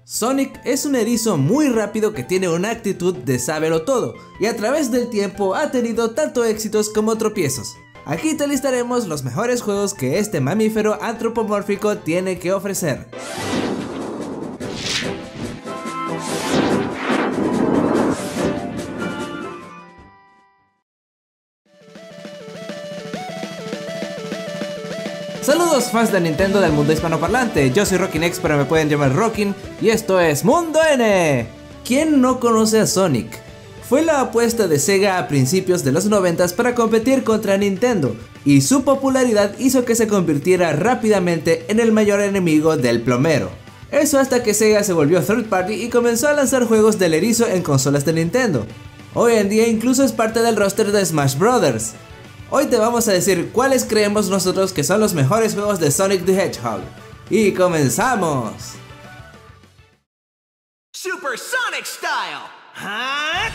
Sonic es un erizo muy rápido que tiene una actitud de sábelo todo y a través del tiempo ha tenido tanto éxitos como tropiezos. Aquí te listaremos los mejores juegos que este mamífero antropomórfico tiene que ofrecer. Saludos fans de Nintendo del mundo hispanoparlante, yo soy RockyNex pero me pueden llamar Rockin y esto es Mundo N. ¿Quién no conoce a Sonic? Fue la apuesta de Sega a principios de los 90s para competir contra Nintendo y su popularidad hizo que se convirtiera rápidamente en el mayor enemigo del plomero. Eso hasta que Sega se volvió third party y comenzó a lanzar juegos del erizo en consolas de Nintendo. Hoy en día incluso es parte del roster de Smash Bros. Hoy te vamos a decir cuáles creemos nosotros que son los mejores juegos de Sonic the Hedgehog. ¡Y comenzamos! Super Sonic Style. ¿Ah?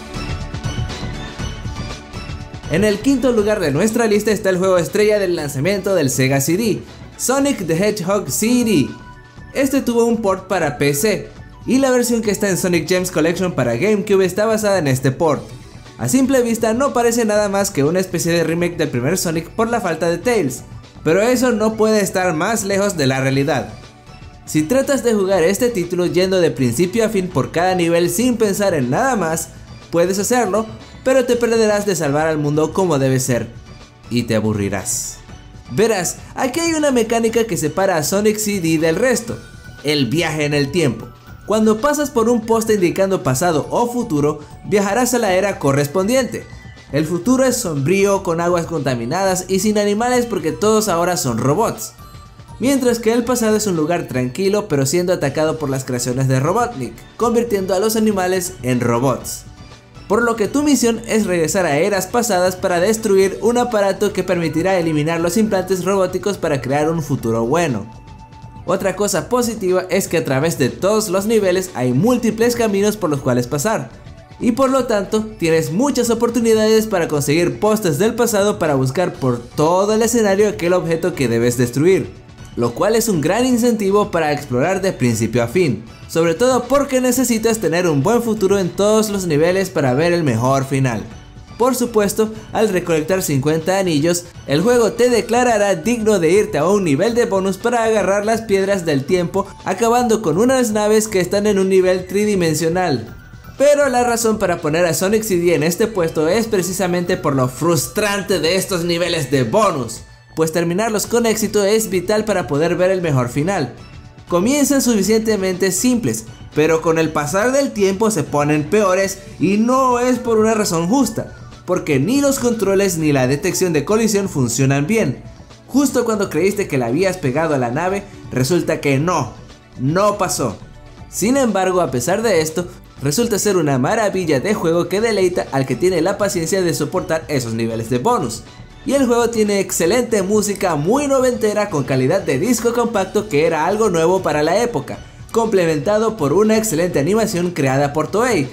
En el quinto lugar de nuestra lista está el juego estrella del lanzamiento del Sega CD, Sonic the Hedgehog CD. Este tuvo un port para PC, y la versión que está en Sonic Gems Collection para GameCube está basada en este port. A simple vista no parece nada más que una especie de remake del primer Sonic por la falta de Tails, pero eso no puede estar más lejos de la realidad. Si tratas de jugar este título yendo de principio a fin por cada nivel sin pensar en nada más, puedes hacerlo, pero te perderás de salvar al mundo como debe ser, y te aburrirás. Verás, aquí hay una mecánica que separa a Sonic CD del resto, el viaje en el tiempo. Cuando pasas por un poste indicando pasado o futuro, viajarás a la era correspondiente. El futuro es sombrío, con aguas contaminadas y sin animales porque todos ahora son robots. Mientras que el pasado es un lugar tranquilo pero siendo atacado por las creaciones de Robotnik, convirtiendo a los animales en robots. Por lo que tu misión es regresar a eras pasadas para destruir un aparato que permitirá eliminar los implantes robóticos para crear un futuro bueno. Otra cosa positiva es que a través de todos los niveles hay múltiples caminos por los cuales pasar, y por lo tanto tienes muchas oportunidades para conseguir postes del pasado para buscar por todo el escenario aquel objeto que debes destruir, lo cual es un gran incentivo para explorar de principio a fin, sobre todo porque necesitas tener un buen futuro en todos los niveles para ver el mejor final. Por supuesto, al recolectar 50 anillos, el juego te declarará digno de irte a un nivel de bonus para agarrar las piedras del tiempo, acabando con unas naves que están en un nivel tridimensional. Pero la razón para poner a Sonic CD en este puesto es precisamente por lo frustrante de estos niveles de bonus, pues terminarlos con éxito es vital para poder ver el mejor final. Comienzan suficientemente simples, pero con el pasar del tiempo se ponen peores y no es por una razón justa. Porque ni los controles ni la detección de colisión funcionan bien. Justo cuando creíste que la habías pegado a la nave, resulta que no pasó. Sin embargo, a pesar de esto, resulta ser una maravilla de juego que deleita al que tiene la paciencia de soportar esos niveles de bonus. Y el juego tiene excelente música muy noventera con calidad de disco compacto que era algo nuevo para la época, complementado por una excelente animación creada por Toei.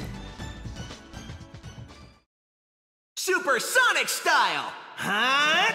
Super Sonic Style. ¿Ah?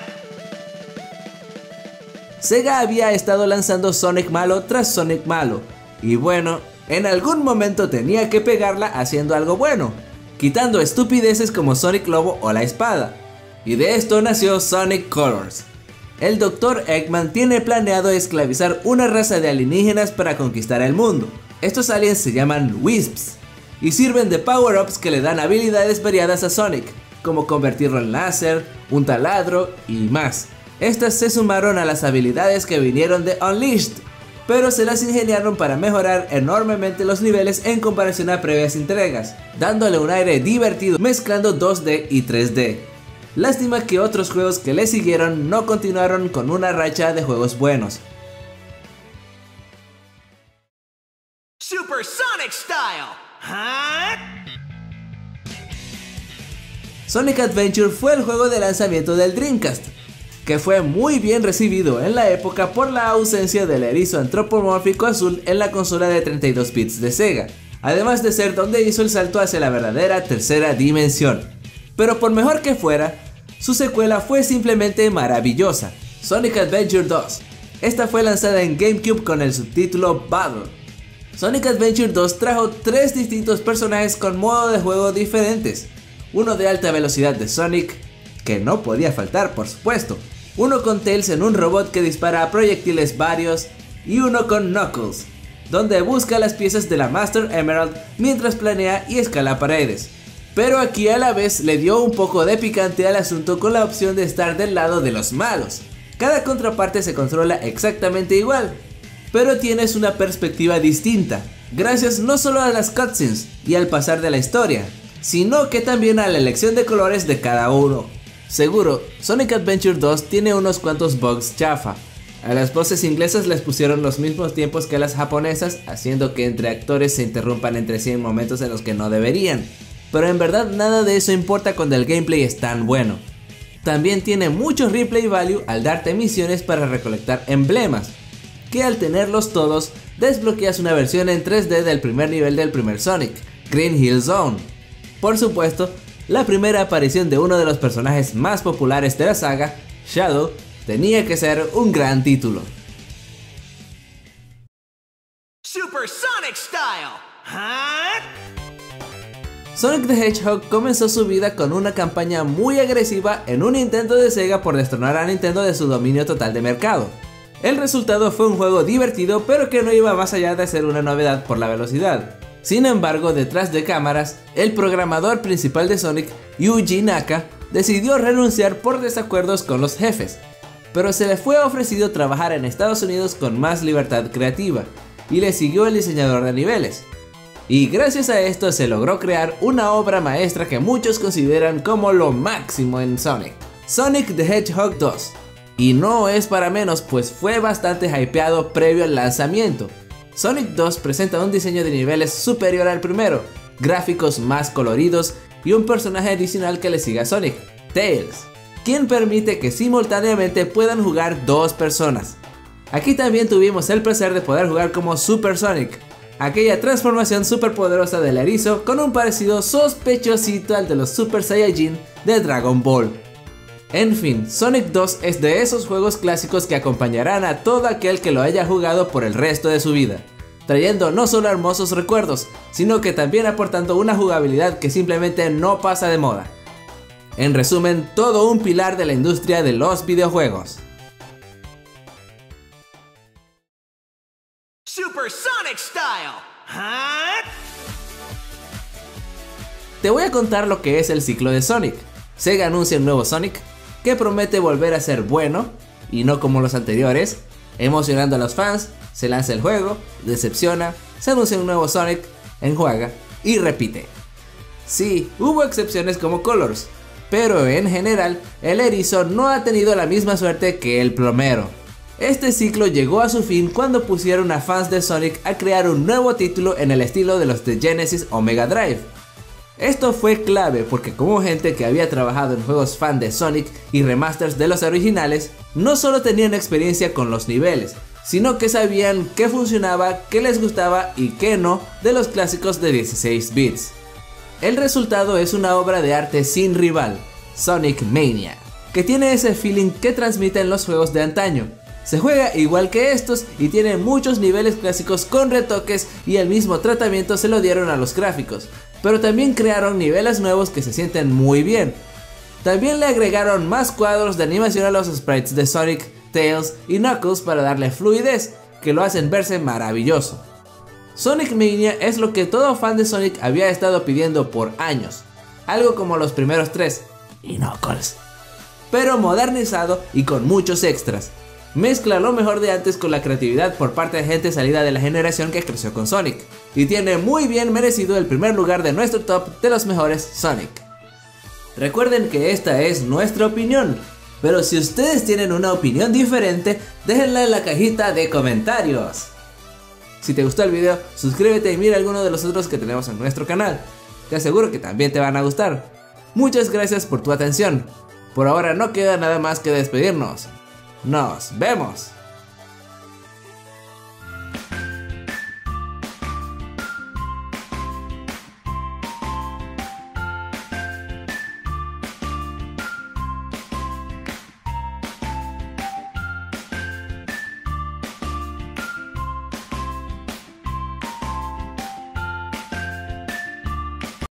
Sega había estado lanzando Sonic malo tras Sonic malo, y bueno, en algún momento tenía que pegarla haciendo algo bueno, quitando estupideces como Sonic Lobo o la espada, y de esto nació Sonic Colors. El Dr. Eggman tiene planeado esclavizar una raza de alienígenas para conquistar el mundo. Estos aliens se llaman Wisps, y sirven de power-ups que le dan habilidades variadas a Sonic, como convertirlo en láser, un taladro y más. Estas se sumaron a las habilidades que vinieron de Unleashed, pero se las ingeniaron para mejorar enormemente los niveles en comparación a previas entregas, dándole un aire divertido mezclando 2D y 3D. Lástima que otros juegos que le siguieron no continuaron con una racha de juegos buenos. Super Sonic Style. ¿Ah? Sonic Adventure fue el juego de lanzamiento del Dreamcast, que fue muy bien recibido en la época por la ausencia del erizo antropomórfico azul en la consola de 32 bits de Sega, además de ser donde hizo el salto hacia la verdadera tercera dimensión. Pero por mejor que fuera, su secuela fue simplemente maravillosa, Sonic Adventure 2. Esta fue lanzada en GameCube con el subtítulo Battle. Sonic Adventure 2 trajo 3 distintos personajes con modo de juego diferentes. Uno de alta velocidad de Sonic, que no podía faltar por supuesto. Uno con Tails en un robot que dispara proyectiles varios. Y uno con Knuckles, donde busca las piezas de la Master Emerald mientras planea y escala paredes. Pero aquí a la vez le dio un poco de picante al asunto con la opción de estar del lado de los malos. Cada contraparte se controla exactamente igual, pero tienes una perspectiva distinta, gracias no solo a las cutscenes y al pasar de la historia, sino que también a la elección de colores de cada uno. Seguro, Sonic Adventure 2 tiene unos cuantos bugs chafa. A las voces inglesas les pusieron los mismos tiempos que a las japonesas, haciendo que entre actores se interrumpan entre sí en momentos en los que no deberían. Pero en verdad nada de eso importa cuando el gameplay es tan bueno. También tiene mucho replay value al darte misiones para recolectar emblemas, que al tenerlos todos, desbloqueas una versión en 3D del primer nivel del primer Sonic, Green Hill Zone. Por supuesto, la primera aparición de uno de los personajes más populares de la saga, Shadow, tenía que ser un gran título. Super Sonic Style! Huh? Sonic the Hedgehog comenzó su vida con una campaña muy agresiva en un intento de Sega por destronar a Nintendo de su dominio total de mercado. El resultado fue un juego divertido, pero que no iba más allá de ser una novedad por la velocidad. Sin embargo, detrás de cámaras, el programador principal de Sonic, Yuji Naka, decidió renunciar por desacuerdos con los jefes, pero se le fue ofrecido trabajar en Estados Unidos con más libertad creativa, y le siguió el diseñador de niveles. Y gracias a esto se logró crear una obra maestra que muchos consideran como lo máximo en Sonic, Sonic the Hedgehog 2. Y no es para menos, pues fue bastante hypeado previo al lanzamiento. Sonic 2 presenta un diseño de niveles superior al primero, gráficos más coloridos y un personaje adicional que le sigue a Sonic, Tails, quien permite que simultáneamente puedan jugar 2 personas. Aquí también tuvimos el placer de poder jugar como Super Sonic, aquella transformación super poderosa del erizo con un parecido sospechosito al de los Super Saiyajin de Dragon Ball. En fin, Sonic 2 es de esos juegos clásicos que acompañarán a todo aquel que lo haya jugado por el resto de su vida, trayendo no solo hermosos recuerdos, sino que también aportando una jugabilidad que simplemente no pasa de moda. En resumen, todo un pilar de la industria de los videojuegos. Super Sonic Style! Huh? Te voy a contar lo que es el ciclo de Sonic. Sega anuncia un nuevo Sonic, que promete volver a ser bueno, y no como los anteriores, emocionando a los fans, se lanza el juego, decepciona, se anuncia un nuevo Sonic, enjuaga y repite. Sí, hubo excepciones como Colors, pero en general, el erizo no ha tenido la misma suerte que el plomero. Este ciclo llegó a su fin cuando pusieron a fans de Sonic a crear un nuevo título en el estilo de los de Genesis o Mega Drive. Esto fue clave porque como gente que había trabajado en juegos fan de Sonic y remasters de los originales, no solo tenían experiencia con los niveles, sino que sabían qué funcionaba, qué les gustaba y qué no de los clásicos de 16 bits. El resultado es una obra de arte sin rival, Sonic Mania, que tiene ese feeling que transmiten los juegos de antaño. Se juega igual que estos y tiene muchos niveles clásicos con retoques y el mismo tratamiento se lo dieron a los gráficos, pero también crearon niveles nuevos que se sienten muy bien. También le agregaron más cuadros de animación a los sprites de Sonic, Tails y Knuckles para darle fluidez, que lo hacen verse maravilloso. Sonic Mania es lo que todo fan de Sonic había estado pidiendo por años, algo como los primeros 3 y Knuckles, pero modernizado y con muchos extras. Mezcla lo mejor de antes con la creatividad por parte de gente salida de la generación que creció con Sonic, y tiene muy bien merecido el primer lugar de nuestro top de los mejores Sonic. Recuerden que esta es nuestra opinión, pero si ustedes tienen una opinión diferente, déjenla en la cajita de comentarios. Si te gustó el video, suscríbete y mira alguno de los otros que tenemos en nuestro canal, te aseguro que también te van a gustar. Muchas gracias por tu atención, por ahora no queda nada más que despedirnos. ¡Nos vemos!